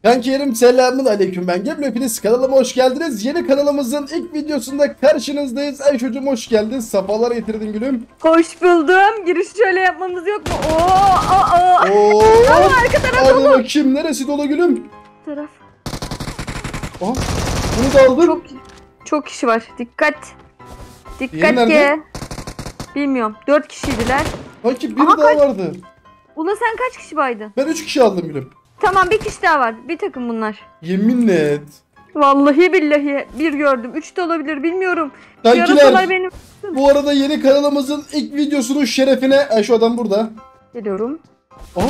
Kankilerim selamun aleyküm, ben Geblo, hepiniz kanalıma hoş geldiniz. Yeni kanalımızın ilk videosunda karşınızdayız. Ayşe'cim hoş geldin, safalar getirdin gülüm. Hoş buldum. Giriş şöyle yapmamız yok mu? Oo. Ama arka taraf Hadi dolu. bakayım, neresi dolu gülüm? Taraf. Aha, bunu da aldım. Çok kişi var. Dikkat. Diğeri Dikkat nerede? ki. Bilmiyorum. 4 kişiydiler. Sanki biri Aha, daha vardı. Ula sen kaç kişi baydın? Ben 3 kişi aldım gülüm. Tamam, bir kişi daha var. Bir takım bunlar. Yeminle et. Vallahi billahi bir gördüm. 3 de olabilir, bilmiyorum. Kankiler, Yarasalar benim. bu arada yeni kanalımızın ilk videosunun şerefine şu adam burada. Geliyorum. Aha,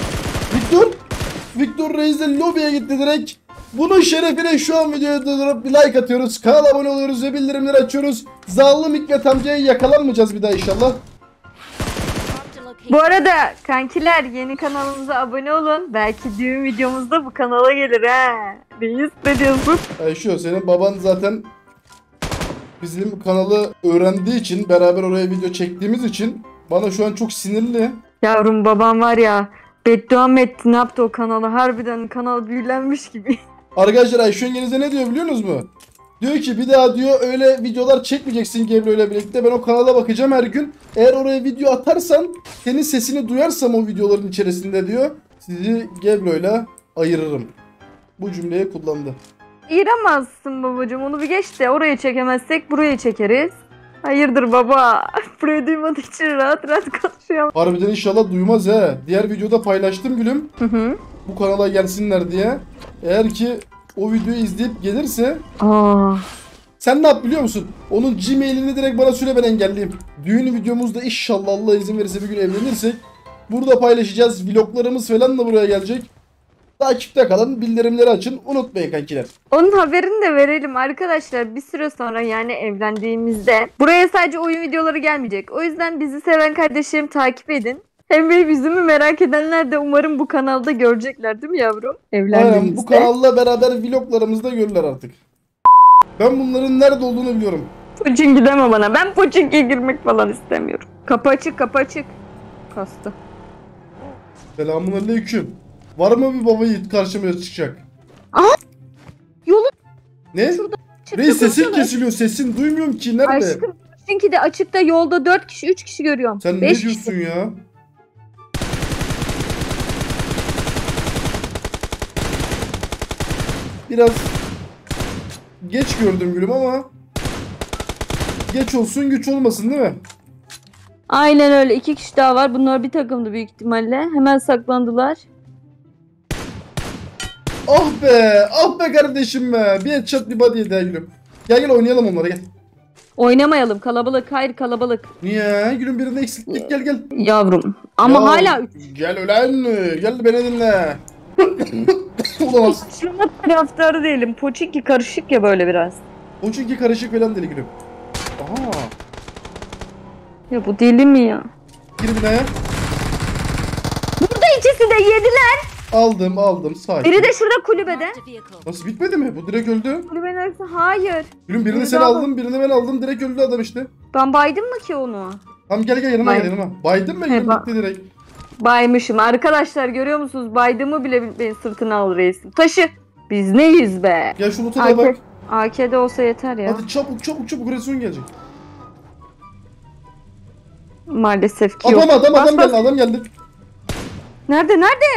Victor Reis de lobiye gitti direkt. Bunun şerefine şu an videoya durdurup bir like atıyoruz. Kanala abone oluyoruz ve bildirimleri açıyoruz. Zalim Hikmet amcaya yakalanmayacağız bir daha inşallah. Bu arada kankiler, yeni kanalımıza abone olun. Belki düğün videomuzda bu kanala gelir ha. Reis, ne diyorsun? Şu senin baban zaten bizim kanalı öğrendiği için, beraber oraya video çektiğimiz için bana şu an çok sinirli. Yavrum, babam var ya, beddua mı etti, ne yaptı o kanala? Harbiden kanal büyülenmiş gibi. Arkadaşlar Ayşe yengenize ne diyor biliyor musunuz mu? Diyor ki bir daha diyor öyle videolar çekmeyeceksin Geblo ile birlikte. Ben o kanala bakacağım her gün. Eğer oraya video atarsan, senin sesini duyarsam o videoların içerisinde diyor, sizi Geblo ile ayırırım. Bu cümleyi kullandı. İğrenmezsin babacığım, onu bir geç de oraya çekemezsek buraya çekeriz. Hayırdır baba? Burayı duymadığı için rahat rahat konuşuyorum. Harbiden inşallah duymaz he. Diğer videoda paylaştım gülüm. Hı. Bu kanala gelsinler diye. Eğer ki o videoyu izleyip gelirse, sen ne yap biliyor musun? Onun Gmail'ini direkt bana söyle, ben engelleyeyim. Düğün videomuzda inşallah Allah izin verirse bir gün evlenirsek burada paylaşacağız. Vloglarımız falan da buraya gelecek. Takipte kalın, bildirimleri açın. Unutmayın kankiler. Onun haberini de verelim arkadaşlar. Bir süre sonra, yani evlendiğimizde, buraya sadece oyun videoları gelmeyecek. O yüzden bizi seven kardeşlerim takip edin. Hem benim yüzümü merak edenler de umarım bu kanalda görecekler, değil mi yavrum? Evlendiğimizde. Aynen, bu kanalla beraber vloglarımızda görürler artık. Ben bunların nerede olduğunu biliyorum. Pochinki deme bana. Ben Pochinki'ye girmek falan istemiyorum. Kapı açık, kapı açık. Kastı. Selamünaleyküm. Var mı bir baba yiğit karşıma çıkacak? Yolu Ne? şurada Reis sesin koşuyorlar. kesiliyor. Sesin duymuyorum ki. Nerede? Aşkım, Pochinki de açıkta, yolda 4 kişi 3 kişi görüyorum. Sen ne 5 diyorsun kişi. ya? Biraz geç gördüm gülüm ama geç olsun güç olmasın değil mi? Aynen öyle. 2 kişi daha var. Bunlar bir takımdı büyük ihtimalle. Hemen saklandılar. Ah be kardeşim be. Bir headshot bir body yedi gülüm. Gel oynayalım onlara gel. Oynamayalım. Kalabalık. Hayır, kalabalık. Niye? Gülüm birinde eksiklik, gel. Yavrum. Ama Ya, hala gel ulan. Gel beni dinle. Ulan şuna taraftarı değilim. Pochinki karışık ya böyle biraz. o çünkü karışık falan deli gülüm. Aha. Ya bu deli mi ya? Gir binaya. Burada ikisi de yediler. Aldım sakin. Biri de şurada kulübede. Nasıl bitmedi mi? Bu direkt öldü. Kulübenin arasında. Hayır. Gülüm birini Biri sen daha aldın, birini ben aldım. Direkt öldü adam işte. Ben baydım mı ki onu? Tamam gel yanıma Bay- gel yanıma. Baydın mı gülüm, bitti direkt. Baymışım. Arkadaşlar görüyor musunuz? Baydığımı bile beni sırtına al reisim. Taşı. Biz neyiz be? Gel şu loot'a da bak. AK'de olsa yeter ya. Hadi çabuk resim gelecek. Maalesef ki yok. Adam geldi. Nerede?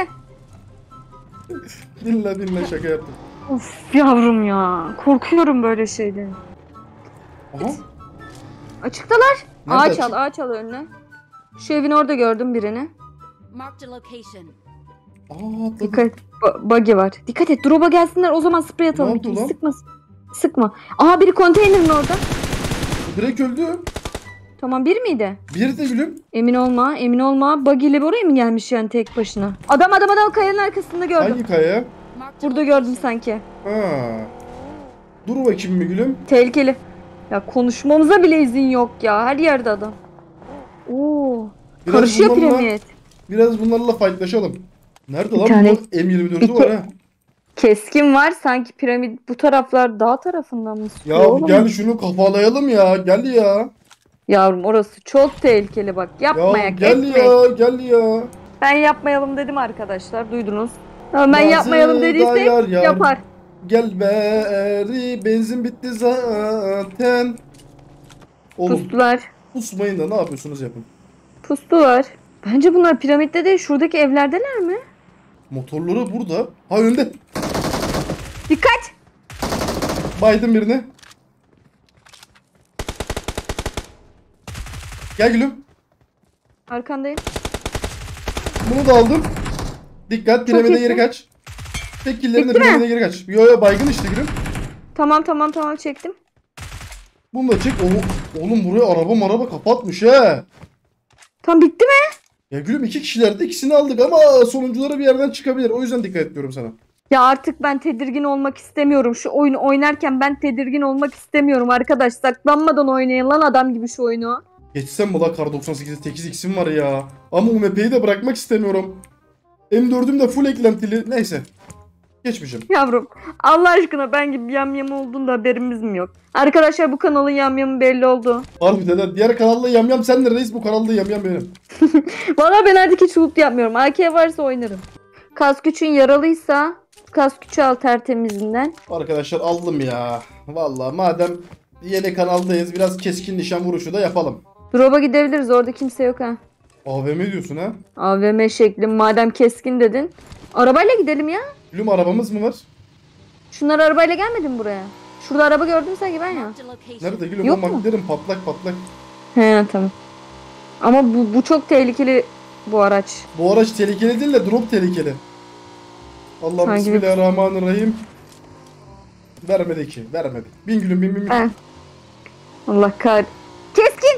Dinle şaka yaptım. Of yavrum ya. Korkuyorum böyle şeyden. Aha. Açıktalar. Nerede Ağaç açık? al, ağaç al önüne. Şu evin orada gördüm birini. Marked a location. Atladı. Dikkat et. Buggy var. Dikkat et. Drop'a gelsinler, o zaman sprey atalım. Ne yaptı lan? Sıkma. Aha, biri konteynerin orada. Direkt öldü. Tamam, bir miydi? Bir de gülüm. Emin olma. Buggy ile oraya mı gelmiş yani tek başına? Adam kayanın arkasında gördüm. Hangi kaya? Marked a Burada location. gördüm sanki. Ha. Dur bakayım bir gülüm. Tehlikeli. Ya konuşmamıza bile izin yok ya. Her yerde adam. Oo. Biraz Karışıyor bunlarla- piramit. Biraz bunlarla fightlaşalım. Nerede Bir lan tane- bu M24'ü var ha? Keskin var sanki, piramit bu taraflar dağ tarafından mı sıkıyor Ya oğlum? gel şunu kafalayalım ya. Gel ya. Yavrum, orası çok tehlikeli bak. Ya Yapmayak, gel etmek. ya. Gel ya. Ben yapmayalım dedim arkadaşlar. Duydunuz. Ama ben yapmayalım dediysek Yar, yar. yapar. Gel beri benzin bitti zaten. Oğlum Pustular. pusmayın da ne yapıyorsunuz yapın. Pustular. Bence bunlar piramitte değil, şuradaki evlerdeler mi? Motorları burada. Ha önde. Dikkat! Baydım birine. Gel gülüm. Arkandayım. Bunu da aldım. Dikkat piramide iyisin. geri kaç. Tek killerin de Bitti mi? piramide geri kaç. Yo baygın işte gülüm. Tamam çektim. Bunu da çek. Oğlum buraya araba kapatmış he. Tam bitti mi? Ya gülüm 2 kişilerde ikisini aldık ama sonuncuları bir yerden çıkabilir. O yüzden dikkat ediyorum sana. Ya artık ben tedirgin olmak istemiyorum. Şu oyunu oynarken ben tedirgin olmak istemiyorum arkadaş. Saklanmadan oynayın lan adam gibi şu oyunu. Geçsem mi la kar 98'de 8x'im var ya. Ama UMP'yi de bırakmak istemiyorum. M4'üm de full eklentili. Neyse. Geçmeyeceğim. Yavrum Allah aşkına ben gibi yamyam olduğunda haberimiz mi yok? Arkadaşlar bu kanalın yamyamı belli oldu. Harbiden ha. Diğer kanalda yamyam sen neredeyiz? Bu kanalda yamyam benim. Valla ben artık hiç loot yapmıyorum. AK varsa oynarım. Kask güçün yaralıysa kask gücü al tertemizinden. Arkadaşlar aldım ya. Vallahi madem yeni kanaldayız biraz keskin nişan vuruşu da yapalım. Drop'a gidebiliriz, orada kimse yok ha. AVM diyorsun ha? AVM şeklim madem keskin dedin. Arabayla gidelim ya. Gülüm arabamız mı var? Şunlar arabayla gelmedi mi buraya? Şurada araba gördüm sanki ben ya. Marked a location. Nerede gülüm? Yok Yok mu? giderim patlak patlak. He tamam. Ama bu çok tehlikeli bu araç. Bu araç tehlikeli değil de drop tehlikeli. Allah Hangi bir- bismillahirrahmanirrahim. Vermedi ki. Vermedi. Bin gülüm bin. He. Allah kar. Keskin.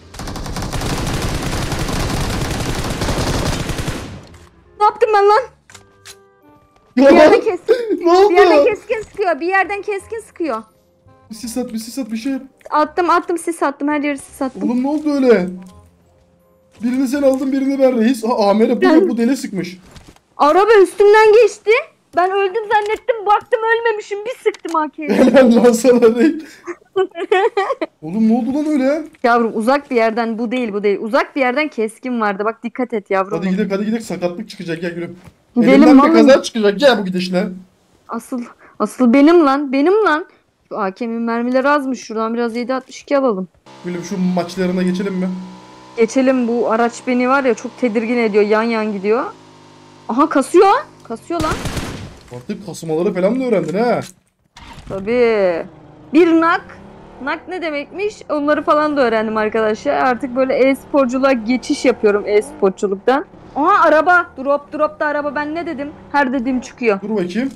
Ne yaptım ben lan? Bir yerden keskin. Ne oldu? Bir yerden keskin sıkıyor. Bir yerden keskin sıkıyor. Bir sis at bir şey yap. Attım sis attım. Her yeri sis attım. Oğlum ne oldu öyle? Birini sen aldın birini ben reis. Ha Amer'e bu deli sıkmış. Araba üstümden geçti. Ben öldüm zannettim. Baktım ölmemişim. Bir sıktım AK'yi. Helal lan sana reis. Oğlum ne oldu lan öyle? Yavrum uzak bir yerden bu değil. Uzak bir yerden keskin vardı. Bak dikkat et yavrum. Hadi gidelim sakatlık çıkacak gel gülüm. Gidelim Elimden bir vallahi. kaza çıkacak gel bu gidişle. Asıl benim lan. Şu AK'min mermileri azmış. Şuradan biraz 7.62 alalım. Gülüm şu maçlarına geçelim mi? Geçelim, bu araç beni var ya çok tedirgin ediyor. Yan gidiyor. Aha kasıyor. Kasıyor lan. Artık kasmaları falan da öğrendin ha. Tabii. Bir nak. Nak ne demekmiş? Onları falan da öğrendim arkadaşlar. Artık böyle e-sporculuğa geçiş yapıyorum e-sporculuktan. Aha araba. Drop'ta araba. Ben ne dedim? Her dediğim çıkıyor. Dur bakayım.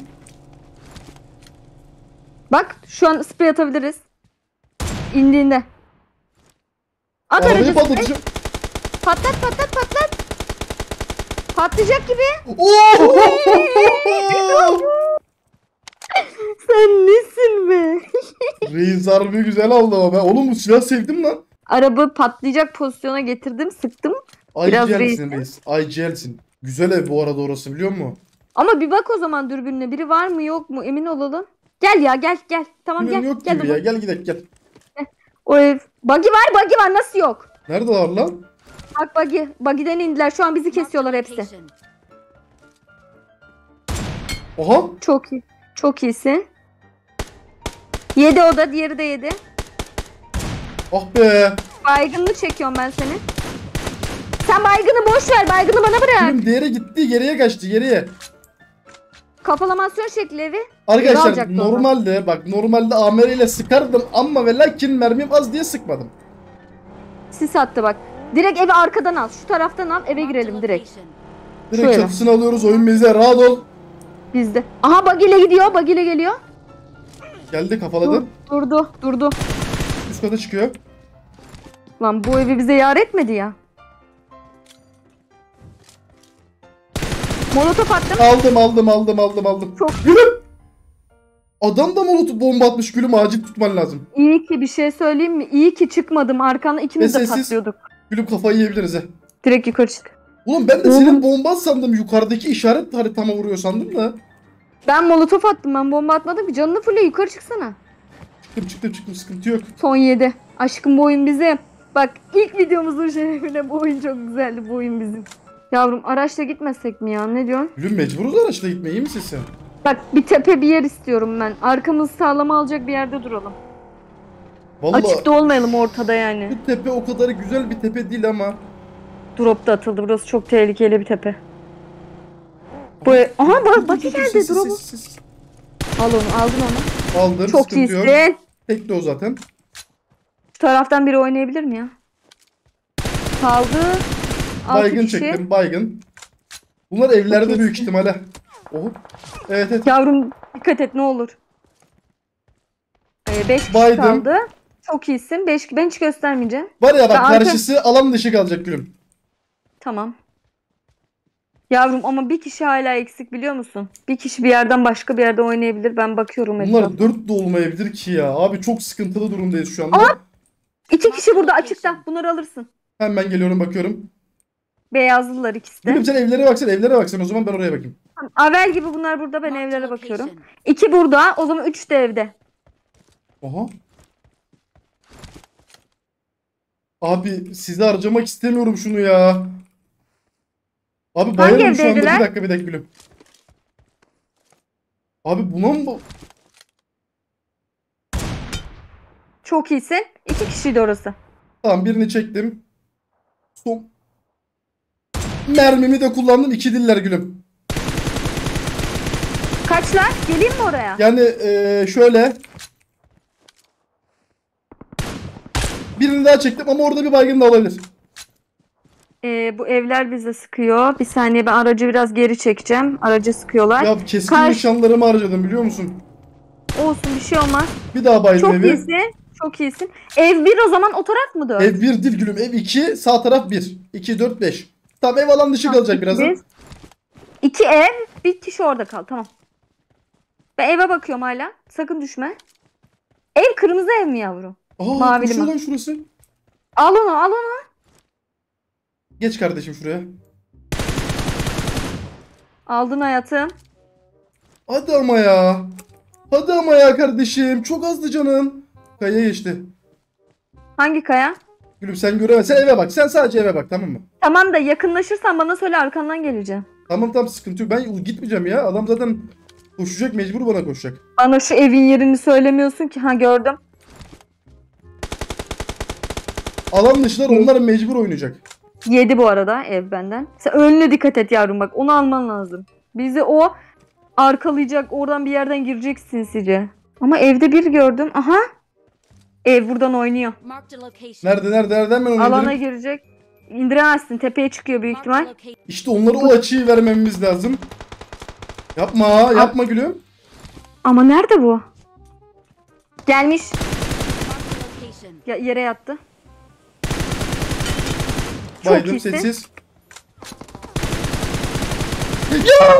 Bak şu an sprey atabiliriz. İndiğinde. At Arabayı aracı. patlatacağım. Patlat. Patlayacak gibi. Oo! Sen nesin be? Reis harbi güzel aldı ama ben. Oğlum bu silah sevdim lan. Araba patlayacak pozisyona getirdim, sıktım. Biraz IGL'sin reis. IGL'sin. Güzel ev bu arada orası biliyor musun? Ama bir bak o zaman dürbünle. Biri var mı yok mu emin olalım. Gel ya gel. Tamam Gülüm gel. yok Gel gibi baba. ya. Gel gidelim gel. O ev. Buggy var nasıl yok? Nerede var lan? Bak buggy. Buggy'den indiler. Şu an bizi Marked a kesiyorlar hepsi. location. Aha. Çok iyi. Çok iyisin. Yedi o da. Diğeri de yedi. Ah be. Baygınını çekiyorum ben seni. Sen baygını boş ver. Baygını bana bırak. Gülüm diğeri gitti geriye kaçtı geriye. Kafalamasyon şekli evi. Arkadaşlar alacaktı normalde AMR ile sıkardım ama ve lakin mermim az diye sıkmadım. Sis attı bak. Direkt evi arkadan al. Şu taraftan al. Eve Marked a girelim direkt. location. Direkt Şöyle. çatısını alıyoruz oyun bizde rahat ol. Bizde. Aha buggy ile gidiyor. Buggy ile geliyor. Geldi kafaladı. Durdu. Üst kata çıkıyor. Lan bu evi bize yar etmedi ya. Molotof attım. Aldım. Çok- Gülüm. Adam da molotof bomba atmış gülüm acil tutman lazım. İyi ki bir şey söyleyeyim mi? İyi ki çıkmadım. Arkana ikimiz Ve de sessiz. patlıyorduk. Gülüm kafayı yiyebiliriz he. Direkt yukarı çık. Oğlum ben de Oğlum. senin bomba sandım yukarıdaki işaret haritama vuruyor sandım da. Ben molotof attım. Ben bomba atmadım ki. Canını fulle yukarı çıksana. Çıktım sıkıntı yok. Son 7. Aşkım bu oyun bize. Bak ilk videomuzun şerefine bu oyun çok güzeldi. Bu oyun bizim. Yavrum araçla gitmesek mi ya? Ne diyorsun? Gülüm mecburuz araçla gitmeye, iyi misin sen? Bak bir tepe bir yer istiyorum ben. Arkamızı sağlama alacak bir yerde duralım. Vallahi Açıkta olmayalım ortada yani. bu tepe o kadar güzel bir tepe değil ama. Drop da atıldı. Burası çok tehlikeli bir tepe. Bu aha bak geldi drop'u. Al onu, aldın onu. Aldım, Çok sıkıntı yok. iyisin. Tek de o zaten. Şu taraftan biri oynayabilir mi ya? Kaldı. 6 Baygın kişi. çektim, baygın. Bunlar evlerde Çok büyük iyisin. ihtimalle. Oh. Evet evet. Yavrum dikkat et ne olur. 5 kişi Baydım. kaldı. Çok iyisin. Ben hiç göstermeyeceğim. Var ya bak, Ben arka- karşısı alan dışı kalacak gülüm. Tamam. Yavrum ama bir kişi hala eksik biliyor musun? Bir kişi bir yerden başka bir yerde oynayabilir. Ben bakıyorum Bunlar etrafa. 4 de olmayabilir ki ya. Abi çok sıkıntılı durumdayız şu anda. Aa! 2 kişi burada açıkta. Bunları alırsın. Hemen geliyorum, bakıyorum. Beyazlılar ikisi de. Gülüm sen evlere baksana, evlere baksana, o zaman ben oraya bakayım. Avel gibi bunlar burada. Ben Marked a evlere bakıyorum. location. 2 burada. O zaman 3 de evde. Oha. Abi sizi harcamak istemiyorum şunu ya. Abi bayarım şu anda. evdeydiler? Bir dakika gülüm. Abi buna mı bu? Çok iyisin. 2 kişiydi orası. Tamam, birini çektim. Son mermimi de kullandım. 2 diller gülüm. Kaçlar? Geleyim mi oraya? Yani şöyle. Birini daha çektim ama orada bir baygın da olabilir. Bu evler bize sıkıyor. Bir saniye ben aracı biraz geri çekeceğim. Aracı sıkıyorlar. Ya keskin Karşı- nişanlarımı harcadım biliyor musun? Olsun bir şey olmaz. Bir daha baydım Çok evi. iyisin. Çok iyisin. Ev 1 o zaman o taraf mı 4? Ev 1 değil gülüm. Ev 2, sağ taraf 1. 2, 4, 5. Tamam, ev alan dışı kalacak birazdan. 2 ev. Bir kişi orada kal. Tamam. Ben eve bakıyorum hala. Sakın düşme. Ev kırmızı ev mi yavrum? Aa, Mavili koşuyor mi? lan şurası. Al onu al onu. Geç kardeşim şuraya. Aldın hayatım. Hadi ama ya. Hadi ama ya kardeşim. Çok azdı canım. Kayaya geçti. Hangi kaya? Gülüm sen göremezsin. Sen eve bak. Sen sadece eve bak, tamam mı? Tamam da yakınlaşırsan bana söyle arkandan geleceğim. Tamam sıkıntı yok. Ben gitmeyeceğim ya. Adam zaten koşacak, mecbur bana koşacak. Bana şu evin yerini söylemiyorsun ki. Ha gördüm. Alan dışılar, onlar mecbur oynayacak. 7 bu arada ev benden. Sen önüne dikkat et yavrum bak. Onu alman lazım. Bizi o arkalayacak. Oradan bir yerden girecek sinsice. Ama evde bir gördüm. Aha. Ev buradan oynuyor. Marked a location. Nereden ben onu Alana indirip... girecek. İndiremezsin. Tepeye çıkıyor büyük Marked a ihtimal. location. İşte onlara o açıyı vermemiz lazım. Yapma gülüm. Ama nerede bu? Gelmiş. Marked a location. Yere yattı. Çok Baydım iyisin. sessiz. Ya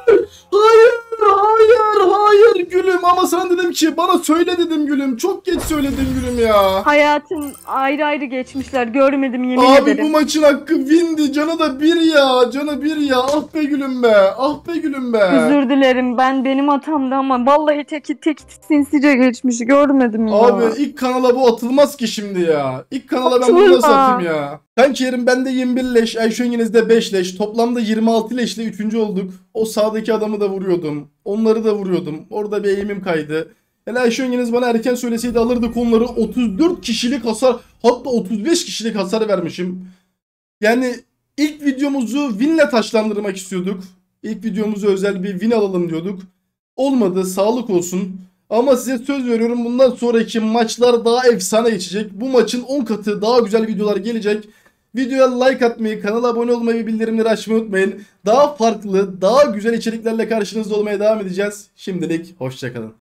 hayır gülüm, ama sana dedim ki bana söyle dedim gülüm. Çok geç söyledin gülüm ya. Hayatım ayrı ayrı geçmişler. Görmedim yemin Abi ederim. bu maçın hakkı windi. Canı da bir ya. Canı bir ya. Ah be gülüm be. Ah be gülüm be. Özür dilerim. Benim hatamdı ama vallahi tek sinsice geçmiş. Görmedim ya. Abi ilk kanala bu atılmaz ki şimdi ya. İlk kanala ben Atılma. bunu nasıl atayım ya? Kanki yerim bende 21 leş. Ayşengeniz'de 5 leş. Toplamda 26 leşle 3. olduk. O sağdaki adamı da vuruyordum. Onları da vuruyordum. Orada bir eğimim kaydı. Yani Ayşengeniz bana erken söyleseydi alırdık onları. 34 kişilik hasar, hatta 35 kişilik hasar vermişim. Yani ilk videomuzu winle taşlandırmak istiyorduk. İlk videomuzu özel bir win alalım diyorduk. Olmadı, sağlık olsun. Ama size söz veriyorum, bundan sonraki maçlar daha efsane geçecek. Bu maçın 10 katı daha güzel videolar gelecek. Videoya like atmayı, kanala abone olmayı ve bildirimleri açmayı unutmayın. Daha farklı, daha güzel içeriklerle karşınızda olmaya devam edeceğiz. Şimdilik hoşça kalın.